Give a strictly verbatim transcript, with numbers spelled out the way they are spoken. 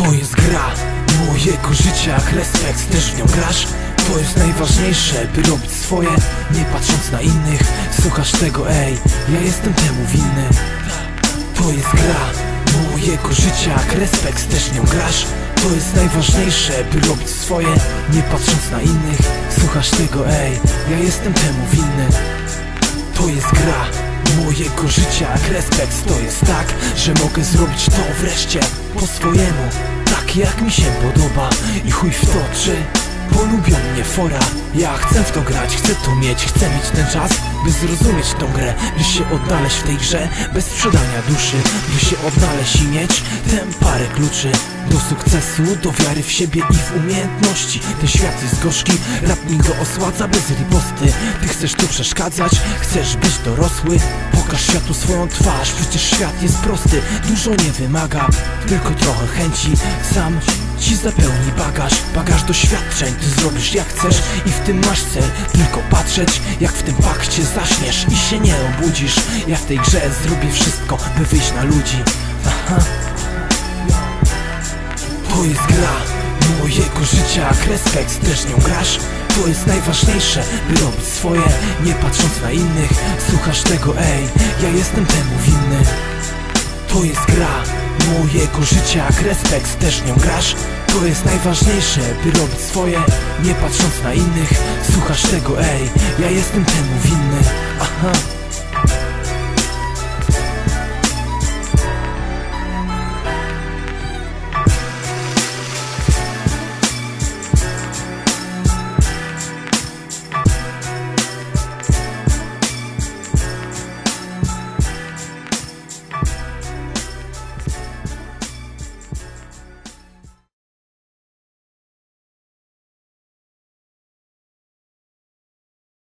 To jest gra mojego życia, jak respekt też w nią grasz. To jest najważniejsze, by robić swoje, nie patrząc na innych. Słuchasz tego, ej, ja jestem temu winny. To jest gra mojego życia, jak respekt też w nią grasz. To jest najważniejsze, by robić swoje, nie patrząc na innych. Słuchasz tego, ej, ja jestem temu winny. To jest gra mojego życia, jak respekt. To jest tak, że mogę zrobić to wreszcie po swojemu, tak jak mi się podoba. I chuj w to, czy polubią mnie fora. Ja chcę w to grać, chcę to mieć, chcę mieć ten czas, by zrozumieć tą grę, by się odnaleźć w tej grze bez sprzedania duszy, by się odnaleźć i mieć tę parę kluczy do sukcesu, do wiary w siebie i w umiejętności. Ten świat jest gorzki, rap mi go osładza bez riposty. Ty chcesz tu przeszkadzać, chcesz być dorosły, pokaż światu swoją twarz, przecież świat jest prosty, dużo nie wymaga, tylko trochę chęci. Sam ci zapełni bagaż, bagaż doświadczeń. Ty zrobisz jak chcesz i w tym masz cel, tylko patrzeć jak w tym pakcie zaśniesz i się nie obudzisz. Ja w tej grze zrobię wszystko, by wyjść na ludzi. Aha. To jest gra mojego życia, jak respekt też nią grasz. To jest najważniejsze, by robić swoje, nie patrząc na innych. Słuchasz tego, ej, ja jestem temu winny. To jest gra mojego życia, jak respekt też nią grasz. To jest najważniejsze, by robić swoje, nie patrząc na innych. Słuchasz tego, ej, ja jestem temu winny. Aha.